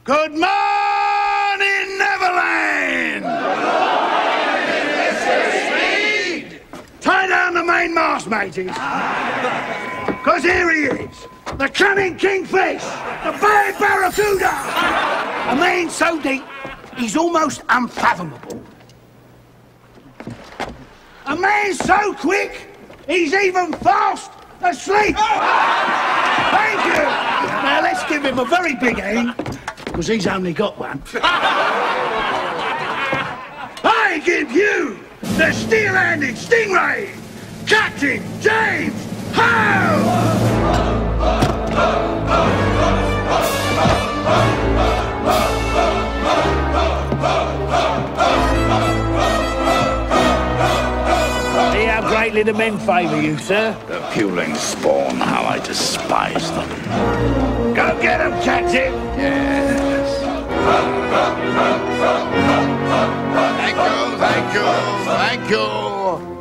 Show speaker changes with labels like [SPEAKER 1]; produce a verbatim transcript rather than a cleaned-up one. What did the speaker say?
[SPEAKER 1] Good morning, Neverland! Tie down the main mast, mateys. Because here he is, the cunning kingfish, the bad barracuda. A man so deep, he's almost unfathomable. A man so quick, he's even fast asleep. Thank you. Now let's give him a very big hand, because he's only got one. I give you the steel-handed stingray, Captain James Howe!
[SPEAKER 2] See how greatly the men favour you, sir.
[SPEAKER 3] The puling spawn, how I despise them.
[SPEAKER 1] Go get him, Captain!
[SPEAKER 3] Yes.
[SPEAKER 4] Thank you, thank you, thank you.